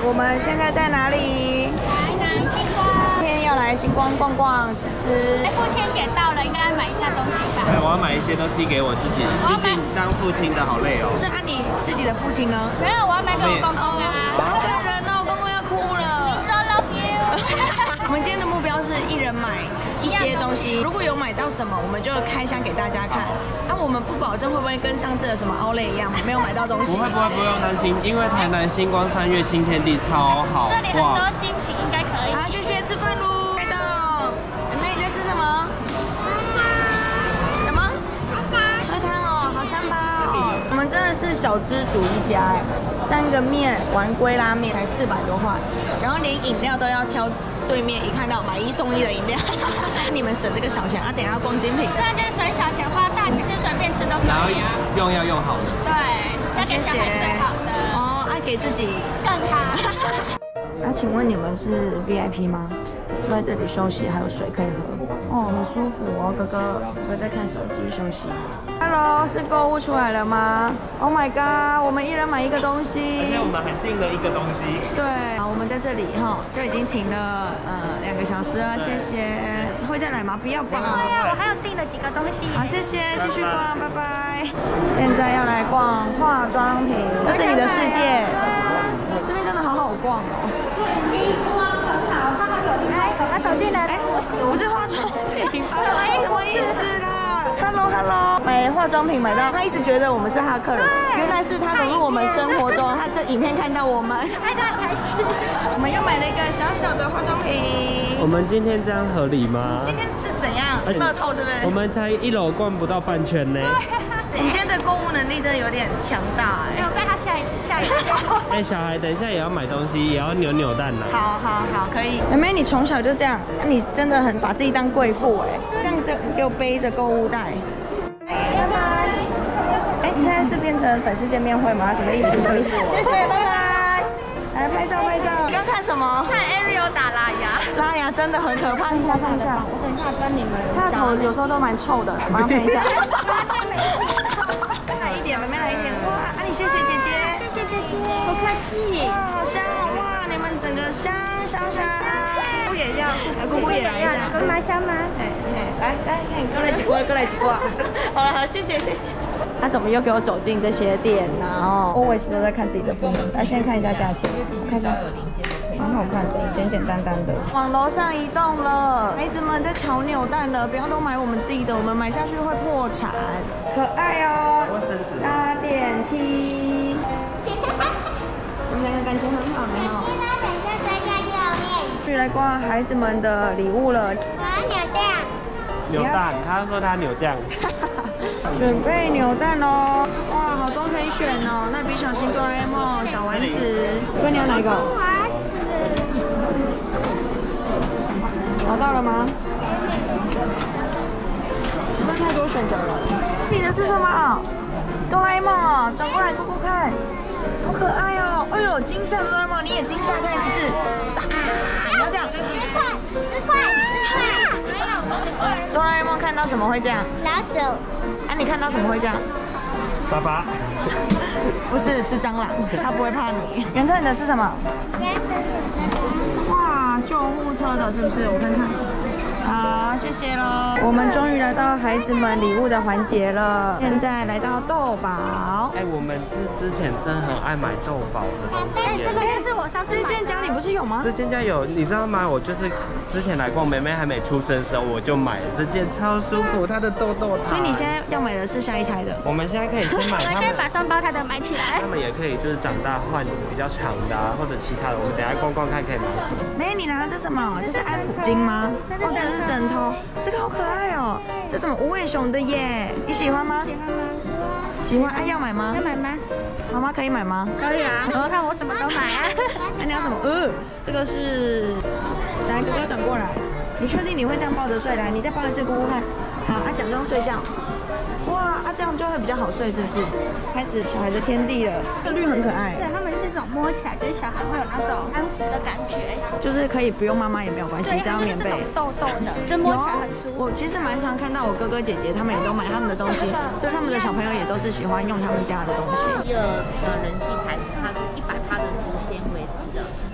我们现在在哪里？ 来星光。 今天要来星光逛逛、吃吃。 父亲节到了，应该买一下东西吧？ 对，我要买一些东西给我自己，毕竟当父亲的好累哦。 不是按你自己的父亲呢？ 没有，我要买给我公公啊。 好感人哦，公公要哭了。 So love you 我们今天的目标是一人买一些东西，如果有买到什么，我们就开箱给大家看。我们不保证会不会跟上次的什么奥莱一样，没有买到东西。 不用担心，因为台南星光3月新天地超好这里很多精品，应该可以。 好，谢谢，吃饭喽。来到，妹你在吃什么？什么？喝汤哦，好三八哦。我们真的是小资主一家哎，3个面丸龟拉面才400多块，然后连饮料都要挑。对面一看到买1送1的饮料，你们省这个小钱啊！等一下要逛精品， 这样就是省小钱花大钱，是随便吃都可以。 然后用要用好的， 对，要给小孩最好的哦，爱给自己更好。 那请问你们是 VIP 吗？坐在这里休息，还有水可以喝，哦，很舒服哦。哥哥在看手机休息。Hello， 是购物出来了吗 ？Oh my god， 我们一人买一个东西。 而且我们还订了一个东西。 对，好，我们在这里哈就已经停了2个小时了，谢谢。会再来吗？不要吧。 对呀，我还有订了几个东西。 好，谢谢，继续逛，拜拜。现在要来逛化妆品，这是你的世界。这边真的好好逛哦。 他走进来， 不是化妆品，什么意思啦 ？Hello， 买化妆品买到，他一直觉得我们是他的客人，原来是他融入我们生活中，他在影片看到我们， 他开心。 我们又买了一个小小的化妆品。 我们今天这样合理吗？ 今天是怎样？乐透是不是？ 我们才1楼逛不到半圈呢。 你今天的购物能力真的有点强大哎。 我被他吓一跳。 哎，小孩等一下也要买东西，也要扭蛋呢。 好，可以。妹妹，你从小就这样，你真的很把自己当贵妇哎，这样给我背着购物袋。拜拜。哎，现在是变成粉丝见面会吗？什么意思？谢谢，拜拜。来拍照。刚看什么？ 看 Ariel 打拉雅。 拉雅真的很可怕，看一下。 我等一下跟你们。 他的头有时候都蛮臭的，马上看一下。来一点，妹妹来一点。哇，你谢谢姐姐。 谢谢姐姐，不客气。 哇，好香哦！哇，你们整个香。 姑也要， 姑姑也来一下。 香吗？ 来，过来几挂。好，谢谢。他怎么又给我走进这些店呢？然后 always 都在看自己的封面。来，先看一下价钱，我看一下，蛮好看的，简单的。往楼上移动了，孩子们在炒扭蛋了，不要都买我们自己的，我们买下去会破产。可爱哦，搭电梯。我们两个感情很好，没有？去来逛孩子们的礼物了。 扭蛋，他说他扭蛋。 准备扭蛋喽！哇，好多可以选哦。蜡笔小新、哆啦 A 梦、小丸子，哥你要哪一个？找到了吗？是不是太多选择了？你的是什么？哆啦 A 梦哦，转过来姑姑看，好可爱哦！哎呦，惊吓哆啦 A 梦，你也惊吓看一次。不要这样。10块。哆啦 A 梦看到什么会这样？ 老鼠。 啊，你看到什么会这样？ 爸爸。 不是，是蟑螂，它不会怕你。元特，你的是什么？哇，救护车的是不是？我看看。好，谢谢喽。我们终于来到孩子们礼物的环节了。现在来到豆宝。 哎，我们之前真的很爱买豆宝的东西。 这个就是我上次买的。 这件家里不是有吗？ 这件家有，你知道吗？我就是之前来逛，妹妹还没出生的时候，我就买了这件，超舒服，它的豆豆塔。 所以你现在要买的是下一胎的。 我们现在可以先买它们。 我们先把双胞胎的买起来。 他们也可以就是长大换比较长的啊，或者其他的。我们等一下逛逛看可以买什么。 妹，你拿的这什么？这是安抚巾吗？哦，这是枕头。这个好可爱哦，这是什么无尾熊的耶？你喜欢吗？喜欢，要买吗？ 要买吗？ 妈妈可以买吗？ 可以啊，你看我什么都买啊。 你要什么？这个是，来哥哥转过来，你确定你会这样抱着睡？来，你再抱一次姑姑看。好，假装睡觉。哇，这样就会比较好睡，是不是？开始小孩的天地了。这个绿很可爱。 对，他们是这种摸起来，就是小孩会有那种安抚的感觉。 就是可以不用妈妈也没有关系，只要棉被。 豆豆的，就摸起来很舒服。 我其实蛮常看到我哥哥姐姐他们也都买他们的东西，对他们的小朋友也都是喜欢用他们家的东西。 第2的人气材质，它是100%的竹纤维质的。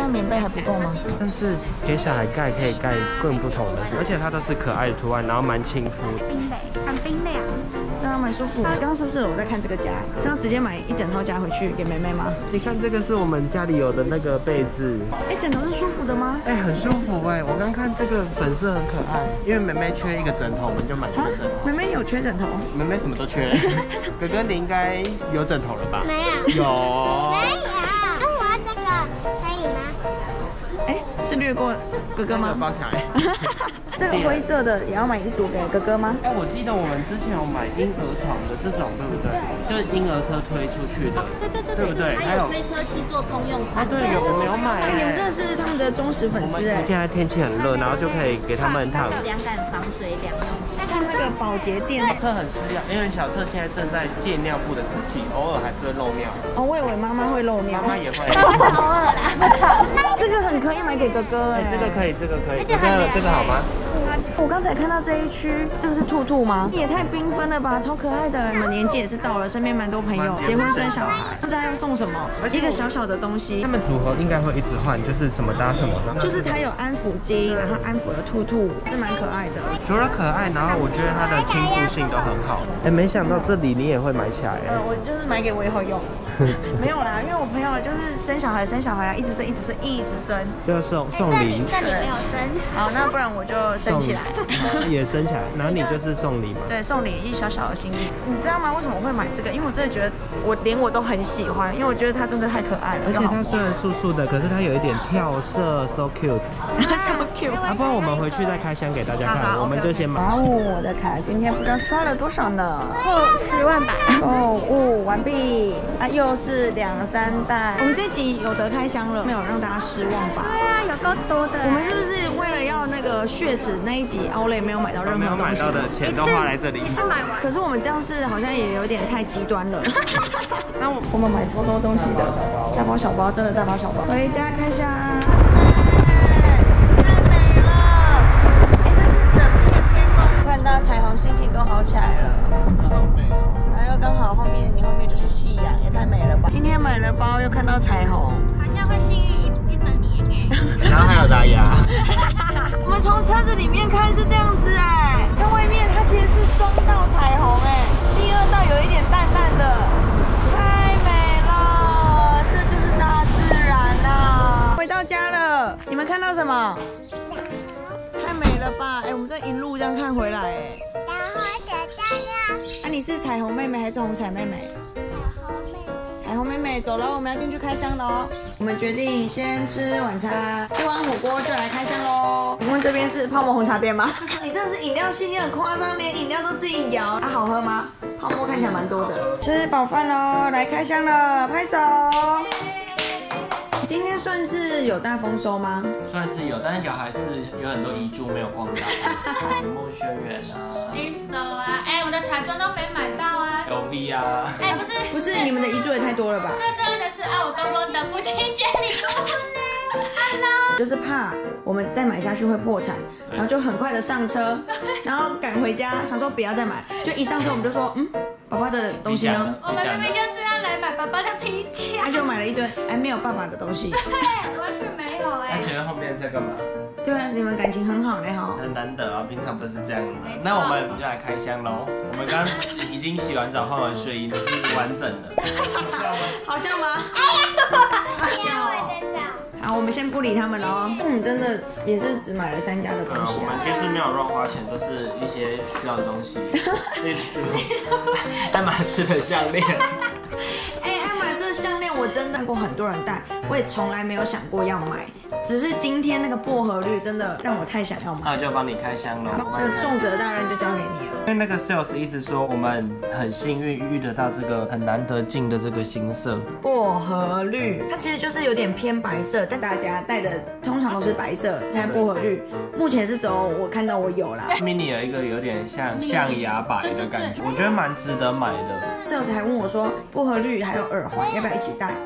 样棉被还不够吗？ 但是给小孩盖可以盖更不同的，而且它都是可爱的图案，然后蛮亲肤。 冰蕾，很冰凉。 对啊，蛮舒服。刚刚是不是我在看这个夹？是要直接买一整套夹回去给妹妹吗？ 你看这个是我们家里有的那个被子， 哎，枕头是舒服的吗？ 哎，很舒服哎。我刚看这个粉色很可爱，因为妹妹缺一个枕头，我们就买这个枕头。 妹妹有缺枕头？ 妹妹什么都缺。哥哥你应该有枕头了吧？ 没有。 有。 没有。啊，我要这个，可以吗？ 哎，是略过哥哥吗？ 包起来。 这个灰色的也要买一组给哥哥吗？ 哎，我记得我们之前有买婴儿床的这种，对不对？就是婴儿车推出去的，对不对？ 还有推车器做通用款。 对，我没有买。 哎，你们真的是他们的忠实粉丝哎。 现在天气很热，然后就可以给他们躺。 凉感防水两用型。 像那个保洁垫。 小测很吃药，因为小测现在正在戒尿布的时期，偶尔还是会漏尿。 哦，我以为妈妈会漏尿。 妈妈也会。 妈妈是偶尔啦，不吵。 这个很可以买给哥哥哎。 这个可以，这个可以。这个好吗？ 我刚才看到这一区，这个是兔兔吗？也太缤纷了吧，超可爱的！你们年纪也是到了，身边蛮多朋友结婚生小孩，不知道要送什么，一个小小的东西。 他们组合应该会一直换，就是什么搭什么的。 就是它有安抚巾，然后安抚了兔兔，是蛮可爱的。 除了可爱，然后我觉得它的亲肤性都很好。哎，没想到这里你也会买起来。 我就是买给我以后用。没有啦，因为我朋友就是生小孩啊，一直生， 就送礼。 这里没有生。 好，那不然我就生起来。 也生起来，然后你就是送礼嘛。 对，送礼一小小的心意。你知道吗？为什么我会买这个？因为我真的觉得我都很喜欢，因为我觉得它真的太可爱了。 而且它虽然素素的，可是它有一点跳色 ，so cute。so cute。 啊，不然我们回去再开箱给大家看。我们就先买。 哇哦，我的卡今天不知道刷了多少呢 10万吧。 哦，完毕。啊，又是2、3袋。我们这集有得开箱了，没有让大家失望吧？ 对啊，有够多的。 我们是不是为了要那个血耻那一集Outlet没有买到任何东西？ 没有买到的钱都花来这里。 一次买完。 可是我们这样是好像也有点太极端了。那我们买超多东西的，大包小包，真的大包小包。回家开箱。太美了！哎，那是整片天空，看到彩虹，心情都好起来了。 好美哦。 还有刚好你后面就是夕阳，也太美了吧！今天买了包，又看到彩虹， 好像会幸运一整年哎。 然后还有打牙。 我们从车子里面看是这样子哎，看外面它其实是双道彩虹哎，第2道有一点淡淡的，太美了，这就是大自然啊！回到家了，你们看到什么？太美了吧！哎，我们这一路这样看回来哎。 然后找到了。 啊，你是彩虹妹妹还是红彩妹妹？彩虹妹妹，走了，我们要进去开箱了哦。我们决定先吃晚餐，吃完火锅就来开箱喽。请问这边是泡沫红茶店吗？你真的是饮料系，你很夸张，连饮料都自己摇。啊，好喝吗？泡沫看起来蛮多的。吃饱饭喽，来开箱了，拍手。今天算是有大丰收吗？ 算是有，但是还是有很多遗珠没有逛到，雨幕轩辕啊 ，Listo 啊，哎，我的彩妆都没买到啊 ，LV 啊， 哎，不是， 你们的遗珠也太多了吧？ 最重要的是我公公的父亲节礼物。 Hello， 就是怕我们再买下去会破产，然后就很快的上车，然后赶回家，想说不要再买，就一上车我们就说，爸爸的东西呢？ 我们明明就是要来买爸爸的皮夹， 他就买了一堆，没有爸爸的东西。 对，完全没有哎。 那请问后面这个吗？ 对啊，你们感情很好嘞哈。 很难得啊，平常不是这样的。那我们就来开箱喽。我们刚刚已经洗完澡换完睡衣，都是完整的。 好笑吗？好笑哦。好，我们先不理他们喽。真的也是只买了3家的东西我们其实没有乱花钱，都是一些需要的东西，例如爱马仕的项链。 爱马仕的项链我真的看过很多人戴，我也从来没有想过要买，只是今天那个薄荷绿真的让我太想要买。 那我就帮你开箱喽。 这个重责大任就交给你了。 因为那个 sales 一直说我们很幸运遇得到这个很难得进的这个新色薄荷绿，它其实就是有点偏白色，但大家戴的通常都是白色，现在薄荷绿目前是只有我看到我有啦。 mini 有一个有点像象牙白的感觉，我觉得蛮值得买的。 sales还问我说薄荷绿还有耳环要不要一起戴，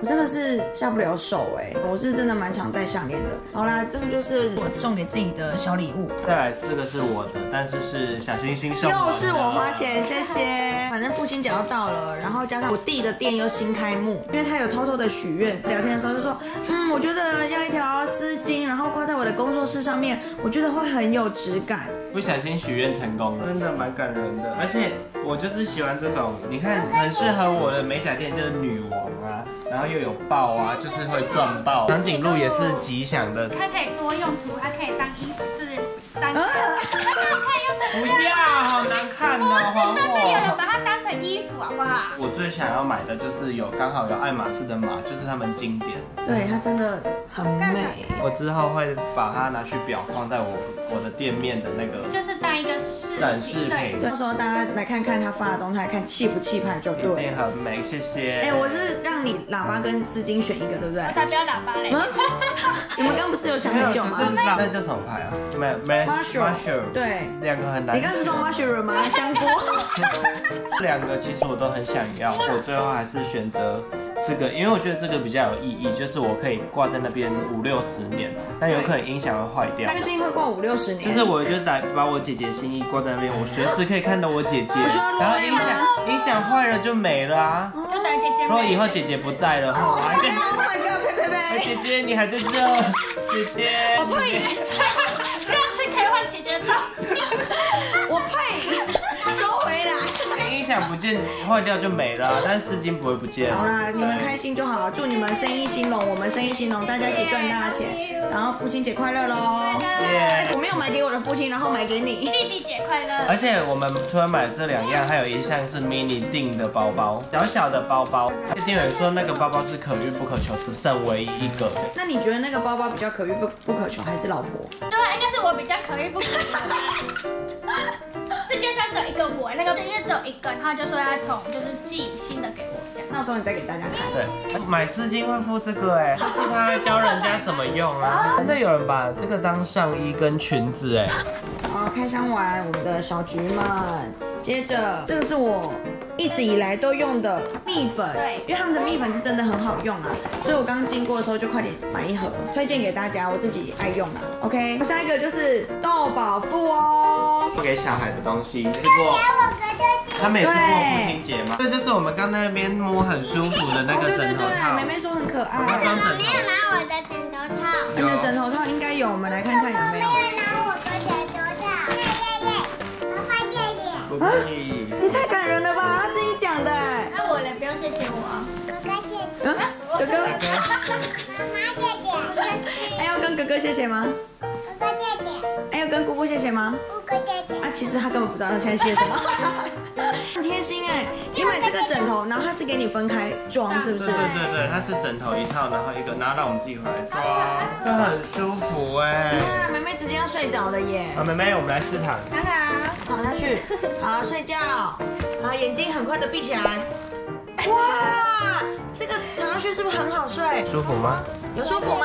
我真的是下不了手哎，我是真的蛮常戴项链的。好啦，这个就是我送给自己的小礼物。 再来，这个是我的，但是是小星星送的。 又是我花钱，谢谢。反正父亲节要到了，然后加上我弟的店又新开幕，因为他有偷偷的许愿，聊天的时候就说，我觉得要一条丝巾，然后挂在我的工作室上面，我觉得会很有质感。 不小心许愿成功了，真的蛮感人的。而且我就是喜欢这种，你看很适合我的美甲店，就是女王啊，然后又有爆啊，就是会赚爆。长颈鹿也是吉祥的， 它可以多用途，它可以当衣服，就是当。可以用。 不要，好难看哦！ 不是真的有人把它当成衣服，好不好？ 我最想要买的就是刚好有爱马仕的马，就是他们经典。 对，它真的很美。 我之后会把它拿去裱框在我的店面的那个， 就是当一个展示品。 到时候大家来看看他发的动态，看气不气派就对。 一定很美，谢谢。 我是让你喇叭跟丝巾选一个，对不对？ 我才不要喇叭嘞！ 你们刚不是有想很久吗？ 那叫什么牌啊？Marshall。 对， 两个很难。 你刚是说 Marshall 吗？香菇。 两个其实我都很想要，我最后还是选择这个，因为我觉得这个比较有意义，就是我可以挂在那边50-60年，但有可能音响会坏掉。 一定会挂50-60年。 就是我就把我姐姐心意挂在那边，我随时可以看到我姐姐。然后音响坏了就没了啊。 就等姐姐。 如果以后姐姐不在了， Oh my god， 佩， 姐姐你还在这，姐姐。 我配。 下次可以换姐姐照。 我配。收回来。 音响不见坏掉就没了，但是丝巾不会不见。 好啦，你们开心就好，祝你们生意兴隆，我们生意兴隆，大家一起赚大钱。然后父亲节快乐喽！我没有买给我的父亲，然后买给你。 弟弟节快乐！ 而且我们除了买这2样，还有一项是 mini 定的包包，小小的包包。店员说那个包包是可遇不可求，只剩唯一一个。 那你觉得那个包包比较可遇不可求，还是老婆？ 对啊，应该是我比较可遇不可求。世界上只有一个我，那个因为只有一个，然后就说要就是寄新的给我这样。 到时候你再给大家看。 对，买丝巾会附这个就是他教人家怎么用啊。真的有人把这个当上衣跟裙子好，开箱完我们的小橘们，接着这个是我一直以来都用的蜜粉， 对， 因为他们的蜜粉是真的很好用啊，所以我刚经过的时候就快点买一盒，推荐给大家，我自己爱用啦。OK， 下一个就是豆宝富哦， 给小孩的东西，吃过。他们也吃过父亲节吗？这就是我们刚在那边摸很舒服的那个枕头套。 妹妹说很可爱。 我没有拿我的枕头套。 你的枕头套应该有，我们来看看有没有。 我没有拿我的枕头套。 不可以。 你太感人了吧，他自己讲的。 那我来，不用谢谢我。哥哥谢谢。 哥哥。 妈妈谢谢。 还要跟哥哥谢谢吗？ 哥哥谢谢。 还要跟姑姑谢谢吗？ 姑姑谢谢。 其实他根本不知道他现在谢什么。很贴心你买这个枕头，然后它是给你分开装，是不是？ 对，它是枕头一套，然后一个，然后让我们自己回来装，就很舒服妹妹直接要睡着了耶。 妹妹，我们来试躺。 躺下去，好睡觉，好眼睛很快的闭起来。哇，这个躺上去是不是很好睡？ 舒服吗？ 有舒服吗？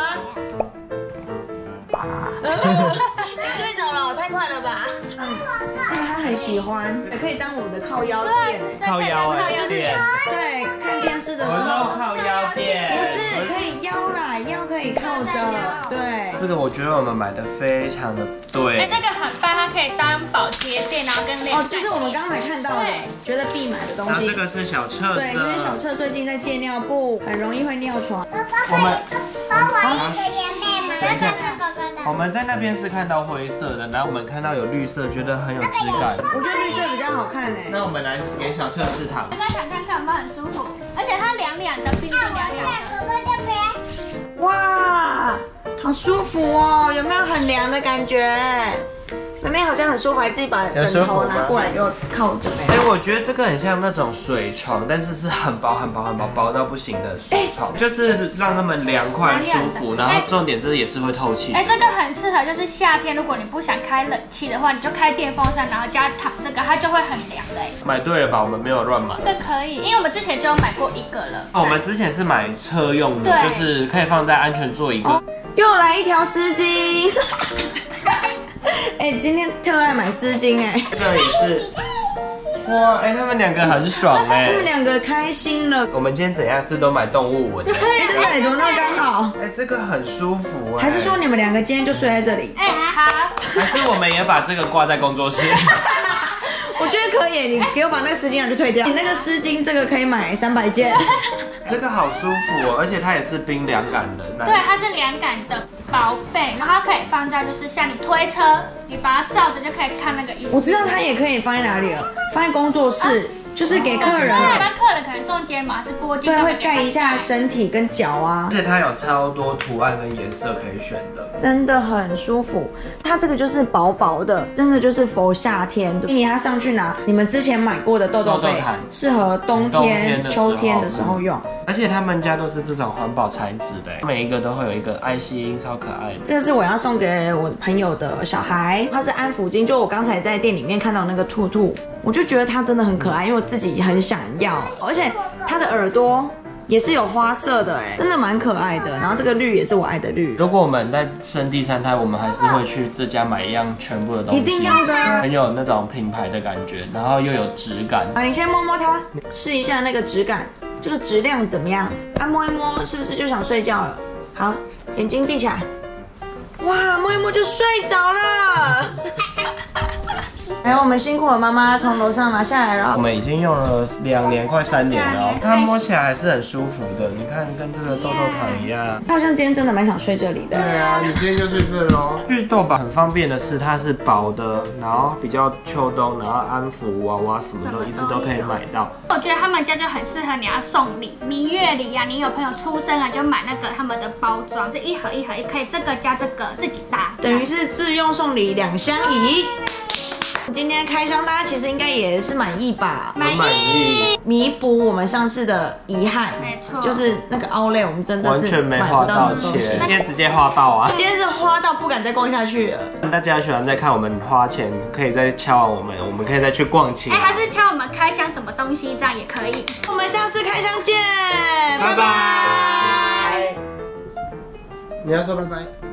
你睡着了，太快了吧？这个他很喜欢，也可以当我们的靠腰垫靠腰垫。对，看电视的时候靠腰垫。 不是，可以腰啦，腰可以靠着。对， 这个我觉得我们买的非常的对。 这个很棒，它可以当保洁垫，然后跟脸。 就是我们刚才看到的，觉得必买的东西。 然后这个是小澈的。 对，因为小澈最近在戒尿布，很容易会尿床。 我们帮我一个眼泪吗？ 等一下，我们在那边是看到灰色的，然后我们看到有绿色，觉得很有质感。 我觉得绿色比较好看那我们来给小澈试躺。 大家想看看有没有很舒服？而且它凉凉的，冰冰凉凉的。 哇，好舒服哦！有没有很凉的感觉？妹妹好像很舒服，还自己把枕头拿过来又靠着。 我觉得这个很像那种水床，但是是很薄很薄很薄，薄到不行的水床，就是让他们凉快舒服。然后重点这也是会透气。 这个很适合，就是夏天，如果你不想开冷气的话，你就开电风扇，然后加躺这个，它就会很凉的。 买对了吧？我们没有乱买。 这可以，因为我们之前就有买过一个了。 我们之前是买车用的，就是可以放在安全座椅。 又来一条丝巾。今天特爱买丝巾这个也是哇，哎，他们两个很爽哎， 他们两个开心了。 我们今天怎样是都买动物纹的。 哎，真的怎么那么刚好？ 哎，这个很舒服哎。 还是说你们两个今天就睡在这里？ 哎，好。 还是我们也把这个挂在工作室？ 我觉得可以，你给我把那个丝巾就退掉。你那个丝巾这个可以买300件。 这个好舒服哦，而且它也是冰凉感的。 对，它是凉感的薄被，然后它可以放在就是像你推车，你把它罩着就可以看那个荧幕。 我知道它也可以放在哪里了，放在工作室。就是给客人， 对，那客人可能中间嘛是拨筋， 对，会盖一下身体跟脚啊。 而且它有超多图案跟颜色可以选的， 真的很舒服。它这个就是薄薄的，真的就是佛夏天的。你它上去拿你们之前买过的豆豆被，适合冬天、秋天的时候用。 而且他们家都是这种环保材质的，每一个都会有一个爱心，超可爱的。 这个是我要送给我朋友的小孩，它是安抚巾，就我刚才在店里面看到那个兔兔，我就觉得它真的很可爱，因为我自己很想要，而且它的耳朵也是有花色的，哎，真的蛮可爱的。然后这个绿也是我爱的绿。如果我们在生第3胎，我们还是会去这家买一样全部的东西， 一定要的， 很有那种品牌的感觉，然后又有质感。 你先摸摸它，试一下那个质感。这个质量怎么样？摸一摸，是不是就想睡觉了？好，眼睛闭起来。哇，摸一摸就睡着了。还有我们辛苦了妈妈从楼上拿下来了。 我们已经用了2年快3年了，它摸起来还是很舒服的。你看，跟这个豆豆糖一样。 好像今天真的蛮想睡这里的。 对啊，你今天就睡这咯。绿豆吧很方便的是，它是薄的，然后比较秋冬，然后安抚娃娃什么都一直都可以买到。 我觉得他们家就很适合你要送礼，蜜月礼呀，你有朋友出生啊，就买那个他们的包装，这一盒一盒也可以，这个加这个自己搭， 等于是自用送礼2相宜。今天开箱，大家其实应该也是满意吧？ 满意， 弥补我们上次的遗憾。 没错， 就是那个outlet，我们真的是完全没花到钱，今天直接花爆啊！ 今天是花到不敢再逛下去了。 大家喜欢再看我们花钱，可以再敲我们可以再去逛起来。 还是敲我们开箱什么东西，这样也可以。 我们下次开箱见， 拜拜。你要说拜拜。